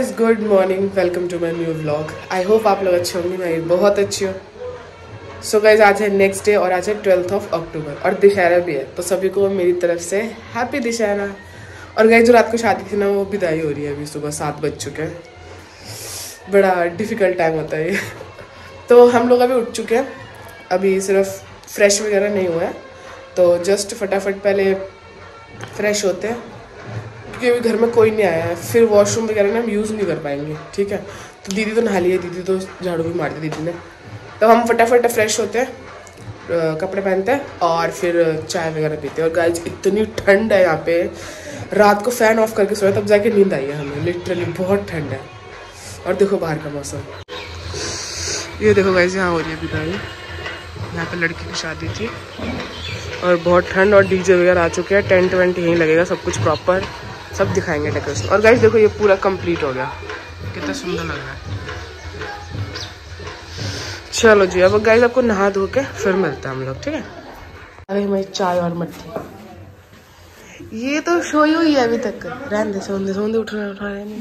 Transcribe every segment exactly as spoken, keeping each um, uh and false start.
Guys good morning, welcome to my new vlog. I hope आप लोग अच्छे होंगे, मैं बहुत अच्छी हूँ। सो गाइज आज है नेक्स्ट डे और आज है ट्वेल्थ ऑफ अक्टूबर और दशहरा भी है, तो सभी को मेरी तरफ से हैप्पी दशहरा। और गाइज जो रात को शादी थी ना, वो विदाई हो रही है। अभी सुबह सात बज चुके हैं, बड़ा डिफ़िकल्ट टाइम होता है ये। तो हम लोग अभी उठ चुके हैं, अभी सिर्फ फ्रेश वगैरह नहीं हुआ है, तो जस्ट फटाफट पहले फ्रेश होते हैं क्योंकि अभी घर में कोई नहीं आया है। फिर वॉशरूम वगैरह ना हम यूज़ नहीं कर पाएंगे, ठीक है। तो दीदी तो नहा ली है, दीदी तो झाड़ू भी मार दी दीदी ने। तो हम फटाफट फ्रेश होते हैं, कपड़े पहनते हैं और फिर चाय वगैरह पीते हैं। और गाइस इतनी ठंड है यहाँ पे, रात को फ़ैन ऑफ करके सोया तब जाके नींद आई है हमें, लिटरली बहुत ठंड है। और देखो बाहर का मौसम, ये देखो गाइस यहाँ हो रही है विदाई, यहाँ पे लड़की की शादी थी और बहुत ठंड और डीजे वगैरह आ चुके हैं। टेंट वेंट यहीं लगेगा, सब कुछ प्रॉपर, सब दिखाएंगे डेकोरेशन। और गाइस देखो ये पूरा कंप्लीट हो गया, कितना सुंदर लग रहा है। चलो जी, अब गाइस आपको नहा धो के फिर मिलते हैं हम लोग, ठीक है। अरे मैं चाय और मट्टी, ये तो सोई हुई है अभी तक, रहने दे, सोंदे सोंदे उठ रहे उठा रहे नहीं।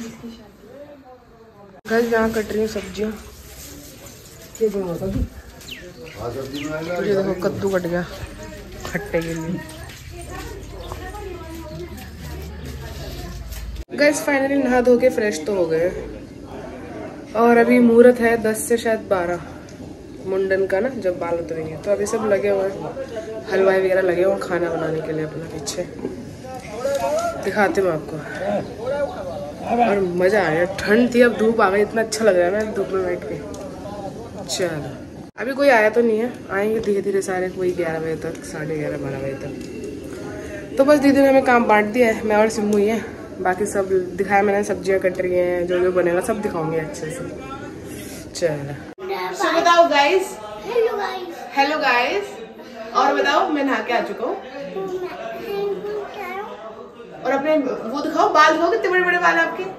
गाइस यहाँ कट रही है सब्जियाँ, ये देखो कद्दू कट गया खट्टे के लिए। गाइस फाइनली नहा धो के फ्रेश तो हो गए और अभी मुहूर्त है दस से शायद बारह मुंडन का ना, जब बाल उतरेंगे। तो अभी सब लगे हुए हैं, हलवाई वगैरह लगे हुए हैं खाना बनाने के लिए अपना। पीछे दिखाते मैं आपको, और मज़ा आया। ठंड थी, अब धूप आ गई, इतना अच्छा लग रहा है ना धूप में बैठ के। चलो अभी कोई आया तो नहीं है, आएंगे धीरे धीरे सारे, कोई ग्यारह बजे तक, साढ़े ग्यारह बारह बजे तक। तो बस दीदी ने हमें काम बांट दिया है, मैं और सिम्मू ही है, बाकी सब दिखाया मैंने। सब्जियां कट रही हैं, जो जो बनेगा सब दिखाऊंगी अच्छे से। चलो so, बताओ guys. Hello guys. Hello guys. और बताओ, मैं नहा के आ चुका हूँ और अपने वो दिखाओ, बाल दिखाओ, कितने बड़े बड़े बाल है आपके।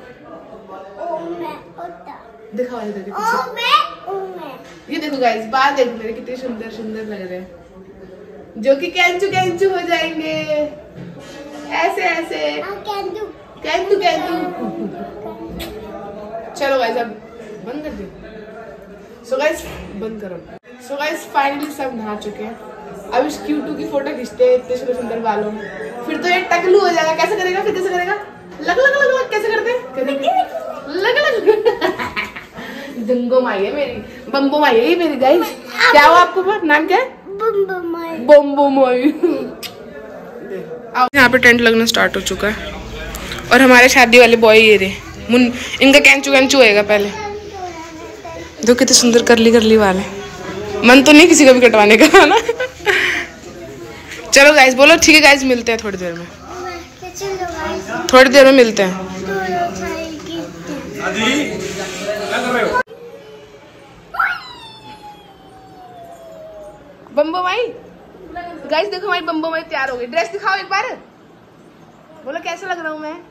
दिखाओ इधर के पीछे, ये देखो गाइस बाल देखो मेरे कितने सुंदर सुंदर लग रहे हैं, जो कि कैंचू कैंचू हो जाएंगे ऐसे ऐसे। कैंचू कैंचू कैंचू। चलो गाइस अब बंद कर दो। सो गाइस बंद करो। सो गाइस फाइनली सब नहा चुके हैं, अब इस क्यूटू की फोटो खींचते हैं इतने सुंदर सुंदर बालों में। फिर तो ये टकलू हो जाएगा। कैसे करेगा फिर, कैसे करेगा, लग लग लग लग कैसे करते, लग लग दंगो माई है मेरी, बम्बो माई है ये मेरी। गाइस क्या हुआ आपको, नाम क्या है? बम्बो माई। बम्बो माई। यहाँ पे टेंट लगना स्टार्ट हो चुका है और हमारे शादी वाले बॉय ये रहे मुन, इनका कैंचू कैंचू होएगा पहले। दो कितने सुंदर करली करली वाले, मन तो नहीं किसी का भी कटवाने का ना। चलो गाइस बोलो ठीक है गाइस, मिलते हैं थोड़ी देर में, थोड़ी देर में मिलते हैं। बम्बो माई गाइस देखो, हमारी बम्बो माई तैयार हो गई। ड्रेस दिखाओ एक बार, बोलो कैसा लग रहा हूँ मैं।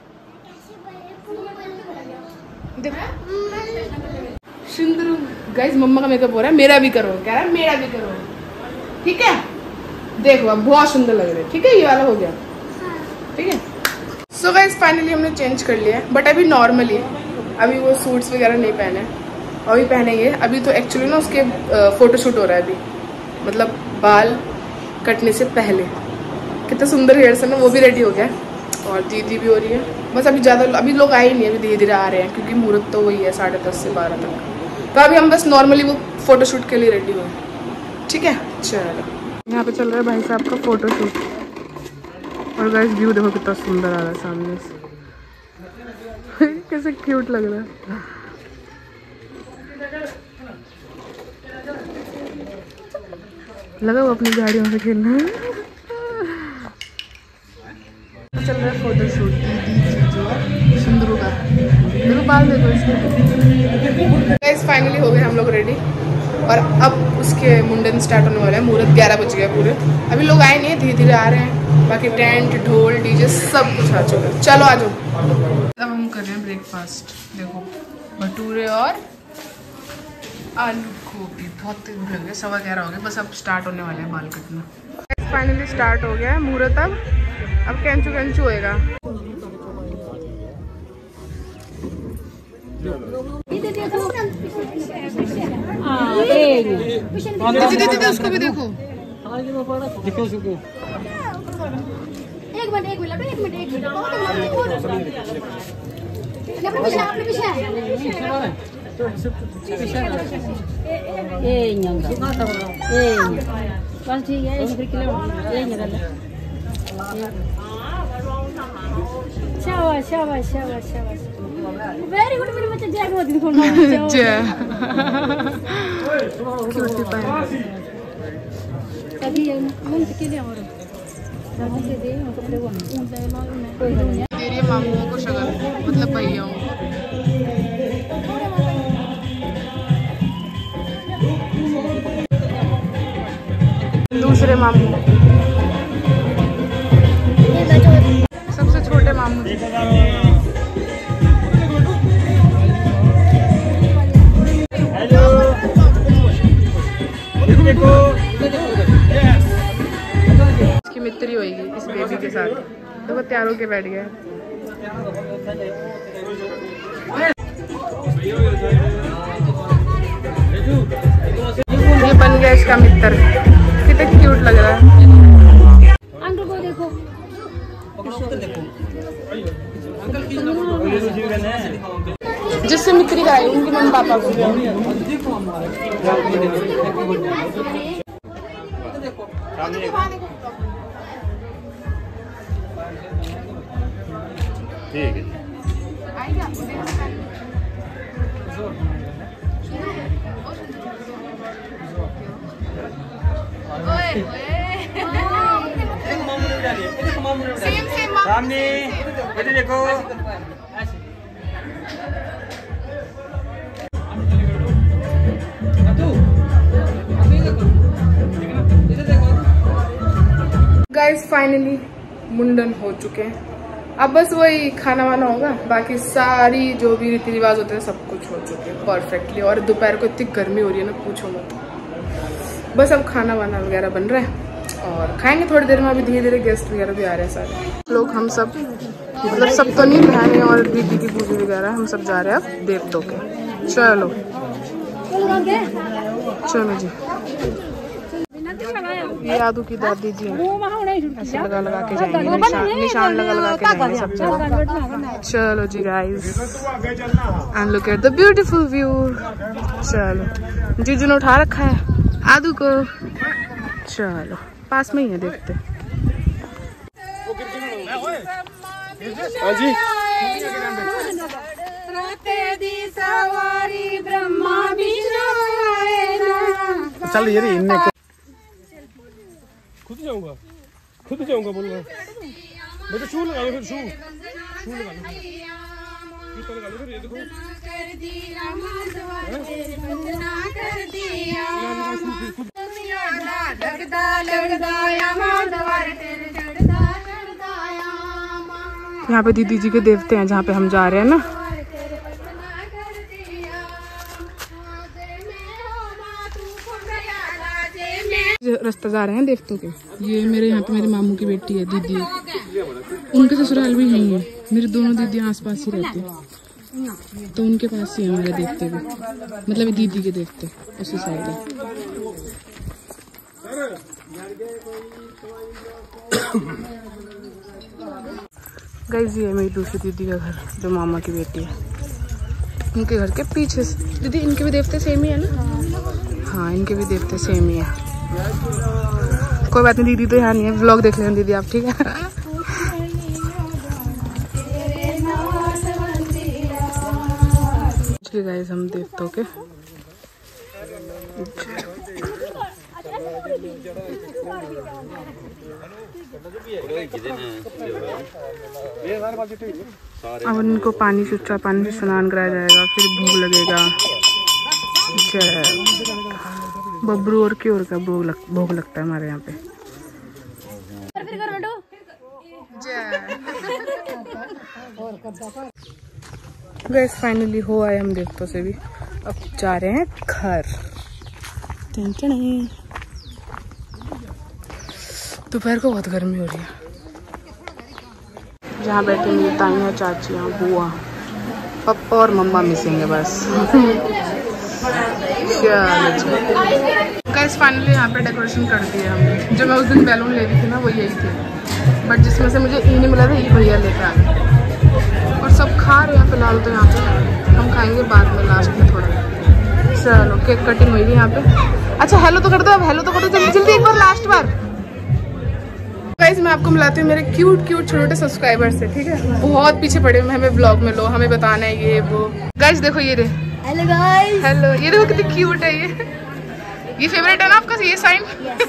सुंदर गाइस, मम्मा का मेकअप हो रहा है, मेरा भी करो, कह रहा है मेरा भी करो, ठीक है। देखो अब बहुत सुंदर लग रहे हैं, ठीक है, ये वाला हो गया, ठीक है। सो गाइस फाइनली हमने चेंज कर लिया है, बट अभी नॉर्मली, अभी वो सूट्स वगैरह नहीं पहने, अभी पहनेंगे। अभी तो एक्चुअली ना उसके फोटोशूट हो रहा है अभी, मतलब बाल कटने से पहले। कितना सुंदर हेयर है ना, वो भी रेडी हो गया और दीदी भी हो रही है। बस अभी ज़्यादा अभी लोग आए ही नहीं, अभी धीरे धीरे आ रहे हैं क्योंकि मुहूर्त तो वही है साढ़े दस से बारह तक। तो अभी हम बस नॉर्मली वो फोटोशूट के लिए रेडी हुए, ठीक है। चलो यहाँ पे चल रहा है भाई साहब का फोटोशूट और गाइस व्यू देखो कितना सुंदर आ रहा है सामने से। कैसे क्यूट लग रहा है। लगा वो अपनी गाड़ियों से खेलना है। चल रहा है फोटोशूट, जो है सुंदरू का, देखो बाल देखो इसके। गाइस फाइनली हो गए हम लोग रेडी और अब उसके मुंडन स्टार्ट होने वाला है। मुहूर्त ग्यारह बज गया पूरे, अभी लोग आए नहीं है, धीरे धीरे आ रहे हैं। बाकी टेंट ढोल डीजे सब कुछ आ चुका है। चलो आ जाओ। अब हम कर रहे हैं ब्रेकफास्ट, देखो भटूरे और आलू गोभी। बहुत भूख लग गया, सवा ग्यारह हो गए, बस अब स्टार्ट होने वाले हैं बाल कटना। फाइनली स्टार्ट हो गया है मुहूर्त, अब अब कैंचू कैंचू होएगा। उसको भी देखो। एक मिनट एक मिनट एक मिनट एक मिनट अपने पीछे अपने पीछे ए न्यांगा ए बस ठीक है एक किलो ए न्यांगा शाबाश शाबाश शाबाश शाबाश वेरी गुड मेरी बच्चे जय मोदी को जय क्यूटी पाए तभी मन के लिए और दे दे कपड़े वो तेरी मामूओं को शगल मतलब भैयाओं दूसरे मामू सबसे छोटे मामू इसकी मित्री होगी इस बेबी के साथ। तो वो तैयार होके बैठ गया। ये बन गया इसका मित्र। कितना क्यूट लग रहा है। अंकल को देखो जिससे मित्री का है उनके मम्मी पापा को। ठीक है सामने इधर देखो। गाइस फाइनली मुंडन हो चुके हैं। अब बस वही खाना वाना होगा। बाकी सारी जो भी रीति रिवाज होते हैं सब कुछ हो चुके हैं परफेक्टली। और दोपहर को इतनी गर्मी हो रही है ना पूछो मत। बस अब खाना वाना वगैरह बन रहा है और खाएंगे थोड़ी देर में। अभी धीरे धीरे गेस्ट वगैरह भी आ रहे हैं सारे लोग। हम सब मतलब सब तो नहीं, बहनें और दीदी की पूजी वगैरह हम सब जा रहे हैं अब देवतों के। चलो चलो जी। ये यादू की दादी जी ऐसे लगा लगा के जाएंगे, निशान निशान लगा लगा के जाएंगे सब जगह। चलो जी guys and look at the beautiful view. चलो जीजू ने उठा रखा है आदू को। चलो पास में ही है देखते। चल ये इनने खुद जाऊंगा खुद जाऊंगा बोलूंगा मैं तो शू लगा लो फिर शू शू लगा लो जूता लगा लो फिर ये देखो यहाँ पे दीदी जी के देवते हैं जहाँ पे हम जा रहे हैं ना। रास्ता जा रहे हैं देवतों के। ये मेरे यहाँ पे मेरे मामू की बेटी है दीदी, उनके ससुराल भी यहीं है। मेरी दोनों दीदी आसपास ही रहती है तो उनके पास ही है हमारे देवते भी, मतलब दीदी के देवते उसी साइड है। गाइस ये है मेरी दूसरी दीदी का घर जो मामा की बेटी है। इनके घर के पीछे से दीदी इनके भी देवते सेम ही है ना। हाँ इनके भी देवते सेम ही है। कोई बात नहीं दीदी तो यहाँ नहीं है। व्लॉग देख लेना दीदी आप, ठीक है। गाइस हम देवतों के अब इनको पानी से उच्चा पानी से स्नान कराया जाएगा, फिर भोग लगेगा। बबरू और क्योर का भोग लग, भोग लगता है हमारे यहाँ पे। गैस फाइनली हो आए हम देवतों से भी। अब जा रहे हैं घर। दोपहर को बहुत गर्मी हो रही है। जहाँ बैठे मेरी ताइयाँ चाचियाँ बुआ पापा और मम्मा मिसिंग है बस। क्या गाइस फाइनली यहाँ पे डेकोरेशन कर दी है हमने। जो मैं उस दिन बैलून ले रही थी ना वो यही थे, बट जिसमें से मुझे ई नहीं मिला था, ये भैया लेकर आ गए और सब खा रहे हैं फिलहाल तो यहाँ पे। हम खाएंगे बाद में लास्ट में थोड़ा। चलो केक कटिंग हुई थी यहाँ पे। अच्छा हेलो तो कर दो, अब हेलो तो कर दो जल्दी जल्दी एक बार लास्ट बार। गाइस मैं आपको मिलाती हूँ मेरे क्यूट क्यूट छोटे छोटे सब्सक्राइबर्स से, ठीक है। बहुत पीछे पड़े हुए हमें ब्लॉग में, लो हमें बताना है ये वो। गाइस देखो ये रे, हेलो गाइस, हेलो, ये देखो कितनी क्यूट है ये। ये फेवरेट है ना आपका ये साइन?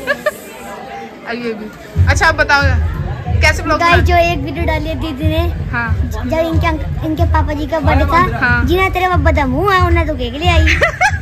ये भी। अच्छा आप बताओ कैसे ब्लॉग गाइस जो एक वीडियो डाली है दीदी ने, हाँ जब इनके इनके पापा जी का बर्थडे था, हाँ। जिन्हें तेरे पापा दा मुँह है उन्हें तो केक ले आई।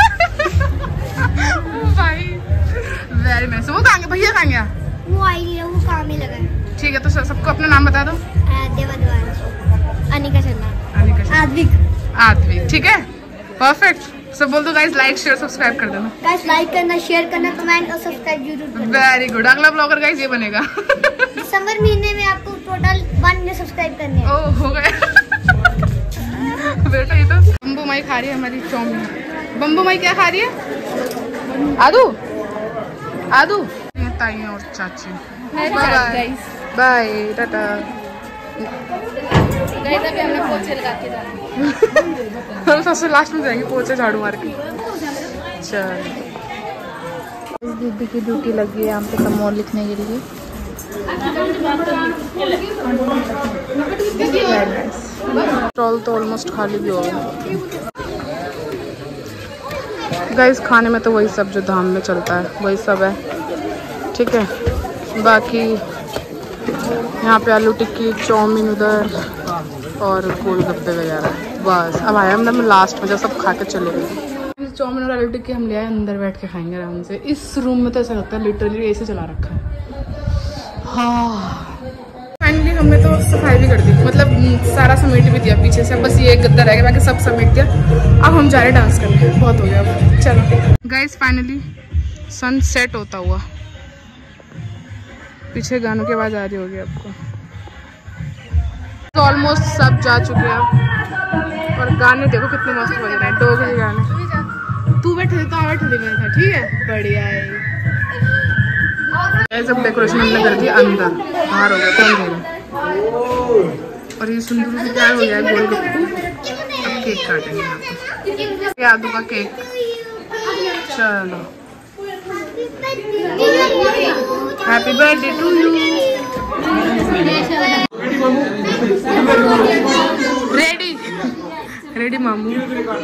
भाई वेरी नाइस। वो कहाँ गया भैया, कहाँ गया? वो आई नहीं, वो काम ही लगा है। ठीक है तो सबको अपना नाम बता दो। देवा, अनिका शर्मा, अनिका, आद्विक, आद्विक, ठीक है परफेक्ट। सब बोल दो गाइस, लाइक शेयर सब्सक्राइब कर देना गाइस। लाइक करना, शेयर करना, कमेंट और सब्सक्राइब जरूर करना। Very good. अगला ब्लॉगर गाइस ये बनेगा। दिसंबर महीने में आपको टोटल वन मिलियन सब्सक्राइब करने हैं। ओ हो गया। बेटा ये तो बम्बू माई खा रही है हमारी चाउमीन। बम्बू माई क्या खा रही है? आदू आदू ताई और चाची। Bye bye bye tata. हम सबसे लास्ट में जाएंगे पोछे झाड़ू मार के। चल दीदी की ड्यूटी लगी है यहाँ पे कमोल लिखने के लिए। स्टॉल तो ऑलमोस्ट खाली भी हो गया। गाइस खाने में तो वही सब जो धाम में चलता है वही सब है, ठीक है। बाकी यहाँ पे आलू टिक्की, चाउमीन उधर और गोलगप्पे वगैरह, बस। अब आया मतलब लास्ट में जब सब खा के चले गए। चाउमीन और आलू टिक्की हम ले आए, अंदर बैठ के खाएंगे आराम से। इस रूम में तो ऐसा लगता है लिटरली एसी चला रखा है। हाँ फाइनली हमने तो सफाई भी कर दी, मतलब सारा समेट भी दिया पीछे से, बस ये एक गद्दा रह गया, बाकी सब समेट दिया। अब हम जा रहे डांस करने, बहुत हो गया अब। चलो गाइस फाइनली सन सेट होता हुआ, पीछे गानों की आवाज आ रही होगी आपको। तो ऑलमोस्ट सब जा चुके हैं और गाने देखो कितने मस्त बज रहे हैं, डोगरी गाने। तू बैठे तो बैठे मेरे साथ, ठीक है, बढ़िया है। सब डेकोरेशन हमने कर दिया अंदर, बाहर हो गया तो अंदर। और ये सुंदर से तैयार हो गया है गोलगप्पू। अब केक काटेंगे यहाँ पे, आदू का केक। चलो happy birthday to you. Ready ready मामू।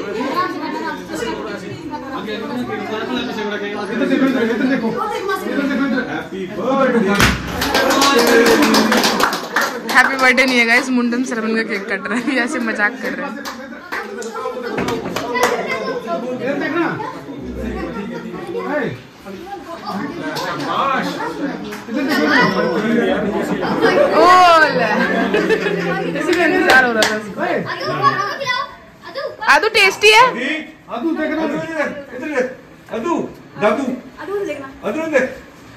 हैप्पी बर्थडे नहीं है गाइस, मुंडन सरवन का केक कट रहा है, ऐसे मजाक कर रहे हैं। इंतजार हो रहा था। आदू टेस्टी है। आदू देखना, इधर देख, आदू दादू, आदू देखना, आदू देख।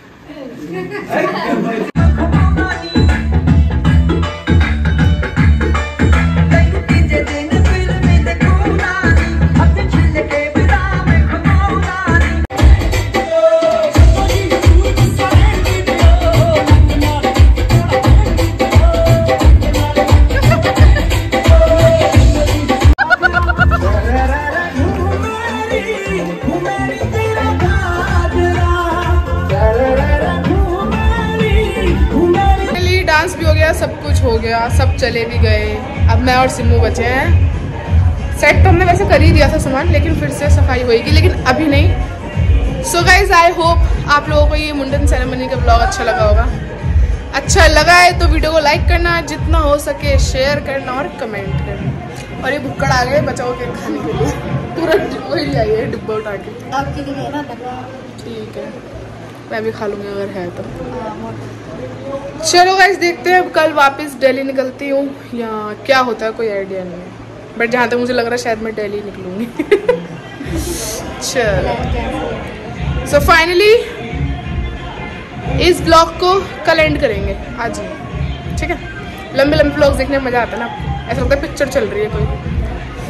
डांस भी हो गया, सब कुछ हो गया, सब चले भी गए। अब मैं और सिम्मू बचे हैं। सेट तो हमने वैसे कर ही दिया था सामान, लेकिन फिर से सफाई होएगी, लेकिन अभी नहीं। सो गाइज आई होप आप लोगों को ये मुंडन सेरेमनी का ब्लॉग अच्छा लगा होगा। अच्छा लगा है तो वीडियो को लाइक करना, जितना हो सके शेयर करना और कमेंट करना। और ये भुक्कड़ आ गए बचाओ केक खाने के लिए, पूरा वही आई है डिब्बा उठा के। आपके लिए ना ठीक है, मैं भी खा लूँगी अगर है तो। चलो गाइस देखते हैं कल वापस दिल्ली निकलती हूँ या क्या होता है, कोई आइडिया नहीं है, बट जहाँ तक मुझे लग रहा है शायद मैं दिल्ली निकलूँगी। चलो सो फाइनली इस ब्लॉग को कल एंड करेंगे आज ही, ठीक है। लंबे लंबे ब्लॉग्स देखने में मज़ा आता है ना, ऐसा लगता है पिक्चर चल रही है कोई।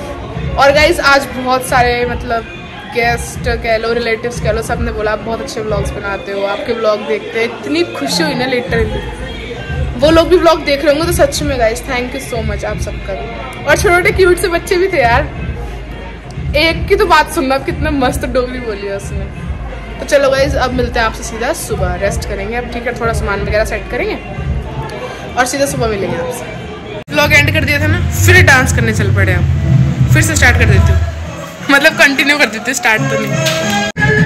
और गाइज आज बहुत सारे मतलब गेस्ट कह लो, रिलेटिव्स कह लो, सब ने बोला आप बहुत अच्छे व्लॉग्स बनाते हो, आपके व्लॉग देखते हैं। इतनी खुशी हुई ना लिटरली। वो लोग भी व्लॉग देख रहे होंगे तो सच में guys thank you so much आप सबका भी। और छोटे छोटे क्यूट से बच्चे भी थे यार। एक की तो बात सुनना, कितना मस्त डोगरी बोली है उसने। तो चलो गाइज अब मिलते हैं आपसे सीधा सुबह, रेस्ट करेंगे अब, ठीक है, थोड़ा सामान वगैरह सेट करेंगे और सीधा सुबह मिलेंगे आपसे। व्लॉग एंड कर दिया था ना, फिर डांस करने चल पड़े अब, फिर से स्टार्ट कर देती हूँ, मतलब कंटिन्यू कर देती हूँ, स्टार्ट तो नहीं।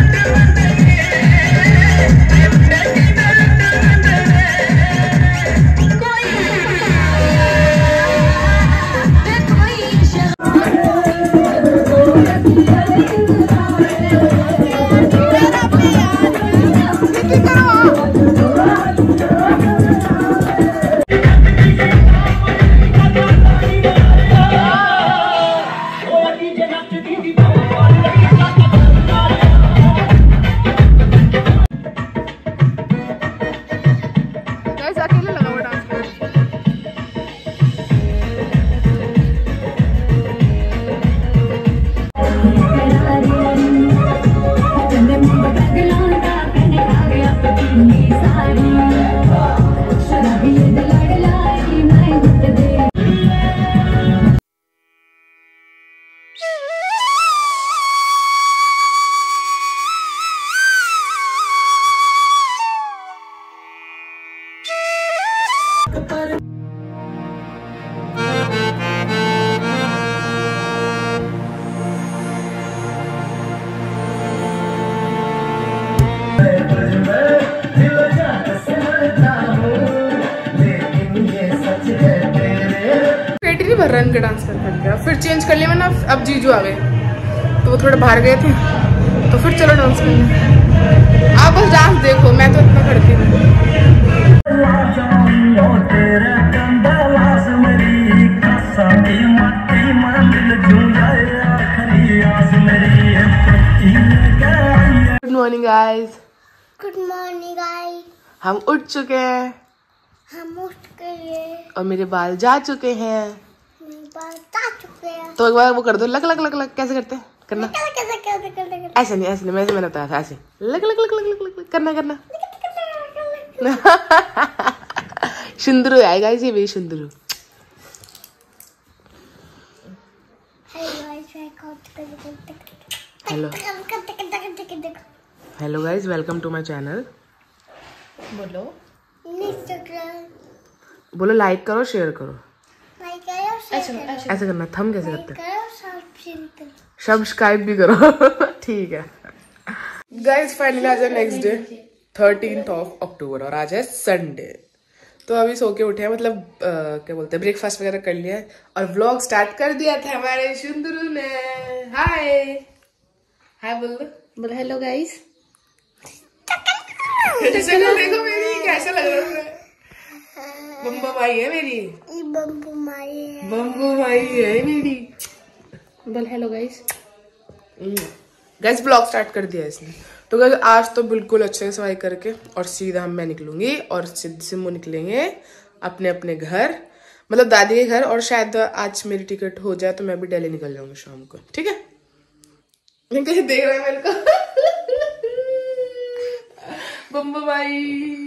भर रन का डांस कर पड़ गया, फिर चेंज कर लिया मैंने। अब जीजू आ गए तो वो थोड़ा बाहर गए थे, तो फिर चलो डांस करने। आप बस डांस देखो, मैं तो इतना करती हूँ। Good morning guys. Good morning guys. हम उठ चुके हैं, हम उठ चुके हैं और मेरे बाल जा चुके हैं, मेरे बाल जा चुके हैं। तो एक बार वो कर दो, लग लग लग लग। कैसे करते हैं? करना कैसे कैसे कैसे ऐसे नहीं, ऐसे नहीं, मैंने मैंने बताया था, ऐसे लग लग लग लग लग लग करना करना। सुंदरू आएगा इसे भी, Sundaru. Hello hello guys, welcome to my channel. बोलो बोलो लाइक करो, शेयर करो। ऐसे करना, थम कैसे करते हैं? सब्सक्राइब भी करो। ठीक है गाइज, फाइनली आज है next day, thirteenth of October, और आज है संडे। तो अभी सो के उठे हैं, मतलब आ, क्या बोलते हैं, ब्रेकफास्ट वगैरह कर लिया है और व्लॉग स्टार्ट कर दिया था हमारे सुंदरू ने। हाय हाय बोल दो, बोलो हेलो गाइस। देखो मेरी कैसा लग रहा है, बम्बू भाई है मेरी, बम्बू माई है, बम्बू भाई है मेरी। बोल hello guys. Guys vlog start कर दिया इसने। तो गाइस आज तो बिल्कुल अच्छे से सफाई करके और सीधा हम मैं निकलूंगी और सिम्मू निकलेंगे अपने अपने घर, मतलब दादी के घर। और शायद आज मेरी टिकट हो जाए तो मैं भी दिल्ली निकल जाऊंगी शाम को, ठीक है? मैं कहीं देख रहा है मेरे को। बम्बू भाई।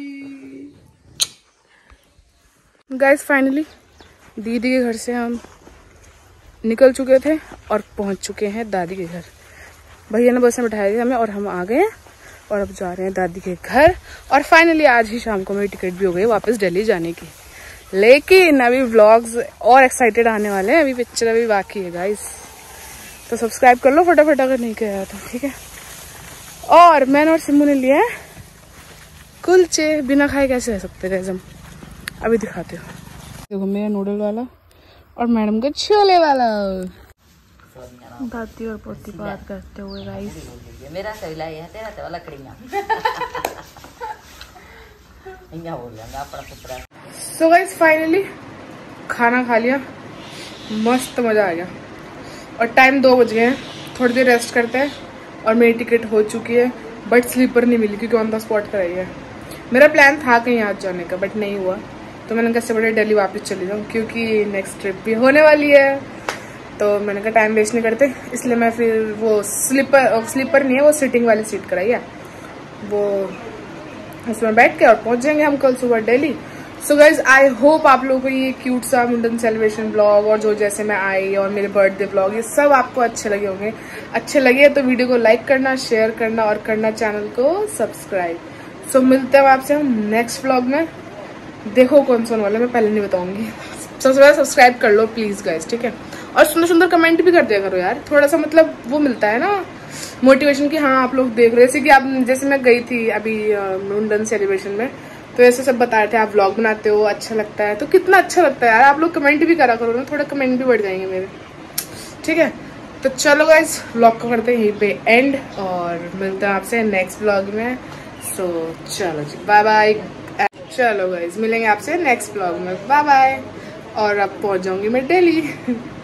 गाइस फाइनली दीदी के घर से हम निकल चुके थे और पहुंच चुके हैं दादी के घर। भैया ने बस में बैठाया था हमें और हम आ गए और अब जा रहे हैं दादी के घर। और फाइनली आज ही शाम को मेरी टिकट भी हो गई वापस दिल्ली जाने की। लेकिन अभी व्लॉग्स और एक्साइटेड आने वाले हैं, अभी पिक्चर अभी बाकी है गाइस। तो सब्सक्राइब कर लो फटाफट अगर नहीं किया तो, ठीक है? और मैंने और सिम्मू ने लिया है कुलचे, बिना खाए कैसे रह सकते गाइस हम। अभी दिखाते हो, देखो मेरा नूडल वाला और मैडम का छोले वाला। दादी और पोती बात करते हुए गाइस। मेरा सैला है, तेरा तो लकड़ियां। इंया बोल रहा अपना पुत्रा। सो गाइस फाइनली खाना खा लिया, मस्त मजा आ गया। और टाइम दो बज गए हैं, थोड़ी देर रेस्ट करते हैं। और मेरी टिकट हो चुकी है बट स्लीपर नहीं मिली क्योंकि ऑन द स्पॉट कराई है। मेरा प्लान था कहीं आज जाने का बट नहीं हुआ, तो मैंने कैसे बड़े दिल्ली वापस चली जाऊँ क्योंकि नेक्स्ट ट्रिप भी होने वाली है। तो मैंने कहा टाइम वेस्ट नहीं करते, इसलिए मैं फिर वो स्लीपर स्लीपर नहीं है, वो सिटिंग वाली सीट कराई है, वो उसमें बैठ के और पहुंच जाएंगे हम कल सुबह Delhi. So guys I hope आप लोगों को ये क्यूट सा मुंडन सेलिब्रेशन ब्लॉग और जो जैसे मैं आई और मेरे बर्थडे ब्लॉग ये सब आपको अच्छे लगे होंगे। अच्छे लगे तो वीडियो को लाइक करना, शेयर करना और करना चैनल को सब्सक्राइब। सो so, मिलते हैं आपसे हम नेक्स्ट ब्लॉग में। देखो कौन सा वाला मैं पहले नहीं बताऊंगी, सबसे पहले सब्सक्राइब कर लो प्लीज गाइज, ठीक है। और सुंदर सुंदर कमेंट भी कर दिया करो यार, थोड़ा सा मतलब वो मिलता है ना मोटिवेशन कि हाँ आप लोग देख रहे हो। जैसे कि आप जैसे मैं गई थी अभी मुंडन सेलिब्रेशन में, तो ऐसे सब बता रहे थे आप व्लॉग बनाते हो, अच्छा लगता है, तो कितना अच्छा लगता है यार। आप लोग कमेंट भी करा करो ना, थोड़ा कमेंट भी बढ़ जाएंगे मेरे, ठीक है। तो चलो गाइज व्लॉग को करते हैं यहीं पे एंड और मिलते हैं आपसे नेक्स्ट व्लॉग में। सो चलो जी बाय बाय। चलो गाइज मिलेंगे आपसे नेक्स्ट व्लॉग में, बाय बाय। और अब पहुंच जाऊंगी मैं दिल्ली।